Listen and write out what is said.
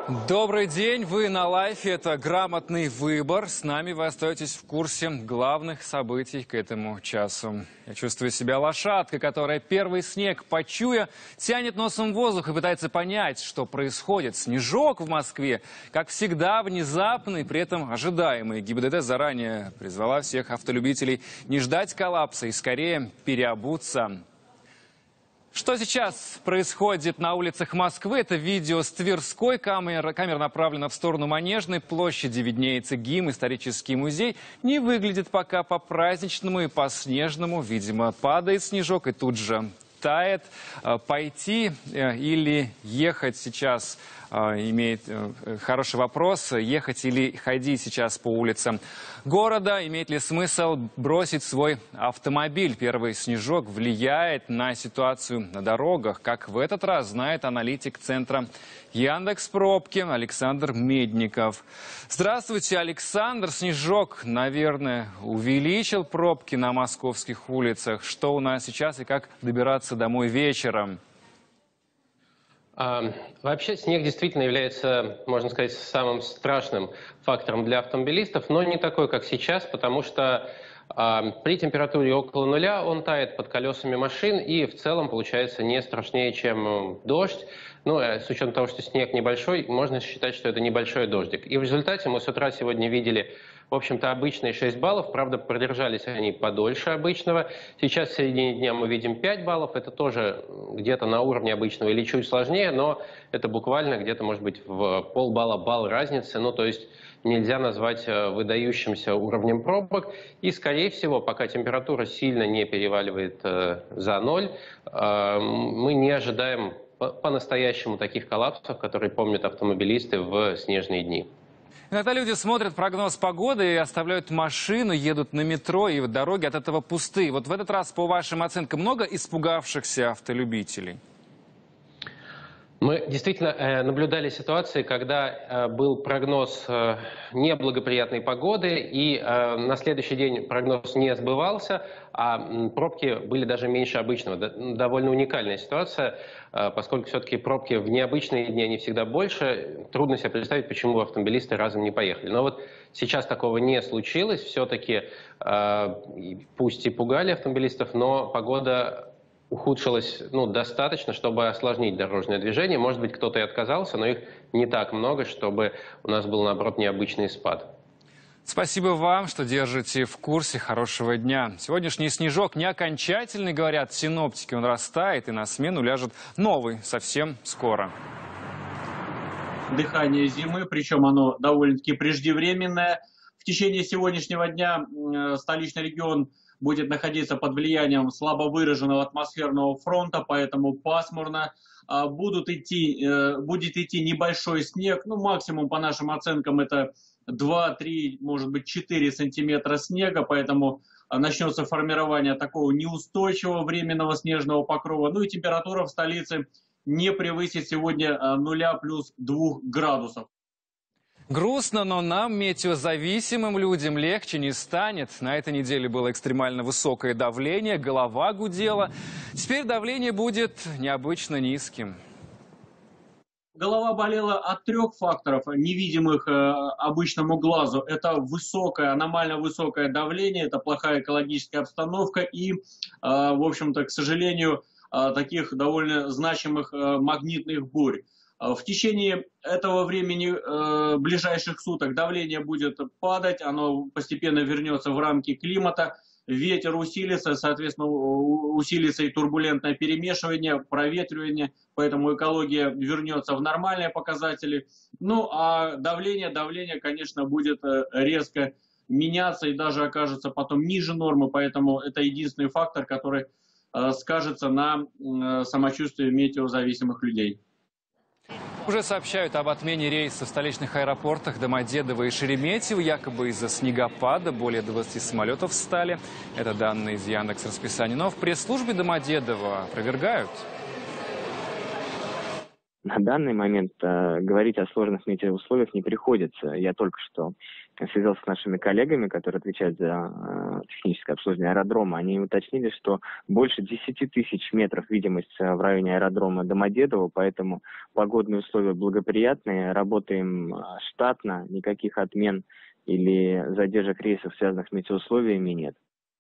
Добрый день, вы на лайфе, это «Грамотный выбор». С нами вы остаетесь в курсе главных событий к этому часу. Я чувствую себя лошадкой, которая первый снег почуя, тянет носом воздух и пытается понять, что происходит. Снежок в Москве, как всегда, внезапный, при этом ожидаемый. ГИБДД заранее призвала всех автолюбителей не ждать коллапса и скорее переобуться. Что сейчас происходит на улицах Москвы? Это видео с Тверской. Камера направлена в сторону Манежной площади. Виднеется ГИМ, исторический музей. Не выглядит пока по-праздничному и по-снежному. Видимо, падает снежок и тут же тает. Пойти или ехать сейчас имеет хороший вопрос. Ехать или ходить сейчас по улицам города? Имеет ли смысл бросить свой автомобиль? Первый снежок влияет на ситуацию на дорогах. Как в этот раз знает аналитик центра Яндекс.Пробки Александр Медников. Здравствуйте, Александр. Снежок, наверное, увеличил пробки на московских улицах. Что у нас сейчас и как добираться домой вечером? Вообще снег действительно является, можно сказать, самым страшным фактором для автомобилистов, но не такой, как сейчас, потому что при температуре около нуля он тает под колесами машин и в целом получается не страшнее, чем дождь. Ну, с учетом того, что снег небольшой, можно считать, что это небольшой дождик. И в результате мы с утра сегодня видели, в общем-то, обычные 6 баллов. Правда, продержались они подольше обычного. Сейчас в середине дня мы видим 5 баллов. Это тоже где-то на уровне обычного или чуть сложнее, но это буквально где-то, может быть, в полбалла-балл разницы. Ну, то есть нельзя назвать выдающимся уровнем пробок. И, скорее всего, пока температура сильно не переваливает за ноль, мы не ожидаем по-настоящему таких коллапсов, которые помнят автомобилисты в снежные дни. Иногда люди смотрят прогноз погоды и оставляют машину, едут на метро, и дороги от этого пустые. Вот в этот раз, по вашим оценкам, много испугавшихся автолюбителей? Мы действительно наблюдали ситуации, когда был прогноз неблагоприятной погоды, и на следующий день прогноз не сбывался, а пробки были даже меньше обычного. Довольно уникальная ситуация, поскольку все-таки пробки в необычные дни они всегда больше. Трудно себе представить, почему автомобилисты разом не поехали. Но вот сейчас такого не случилось. Все-таки, пусть и пугали автомобилистов, но погода ухудшилось достаточно, чтобы осложнить дорожное движение. Может быть, кто-то и отказался, но их не так много, чтобы у нас был, наоборот, необычный спад. Спасибо вам, что держите в курсе. Хорошего дня. Сегодняшний снежок не окончательный, говорят синоптики. Он растает, и на смену ляжет новый совсем скоро. Дыхание зимы, причем оно довольно-таки преждевременное. В течение сегодняшнего дня столичный регион будет находиться под влиянием слабо выраженного атмосферного фронта, поэтому пасмурно. Будет идти небольшой снег, максимум по нашим оценкам это 2-3, может быть 4 сантиметра снега, поэтому начнется формирование такого неустойчивого временного снежного покрова. Ну и температура в столице не превысит сегодня 0 плюс 2 градусов. Грустно, но нам, метеозависимым людям, легче не станет. На этой неделе было экстремально высокое давление, голова гудела. Теперь давление будет необычно низким. Голова болела от 3 факторов, невидимых обычному глазу. Это высокое, аномально высокое давление, это плохая экологическая обстановка и, в общем-то, к сожалению, таких довольно значимых магнитных бурь. В течение этого времени, ближайших суток, давление будет падать, оно постепенно вернется в рамки климата, ветер усилится, соответственно, усилится и турбулентное перемешивание, проветривание, поэтому экология вернется в нормальные показатели. Ну, а давление, конечно, будет резко меняться и даже окажется потом ниже нормы, поэтому это единственный фактор, который скажется на самочувствии метеозависимых людей. Уже сообщают об отмене рейсов в столичных аэропортах Домодедово и Шереметьево. Якобы из-за снегопада более 20 самолетов встали. Это данные из Яндекс.Расписания. Но в пресс-службе Домодедово опровергают. На данный момент говорить о сложных метеоусловиях не приходится. Я только что связался с нашими коллегами, которые отвечают за техническое обслуживание аэродрома. Они уточнили, что больше 10 тысяч метров видимость в районе аэродрома Домодедово, поэтому погодные условия благоприятные, работаем штатно, никаких отмен или задержек рейсов, связанных с метеоусловиями, нет.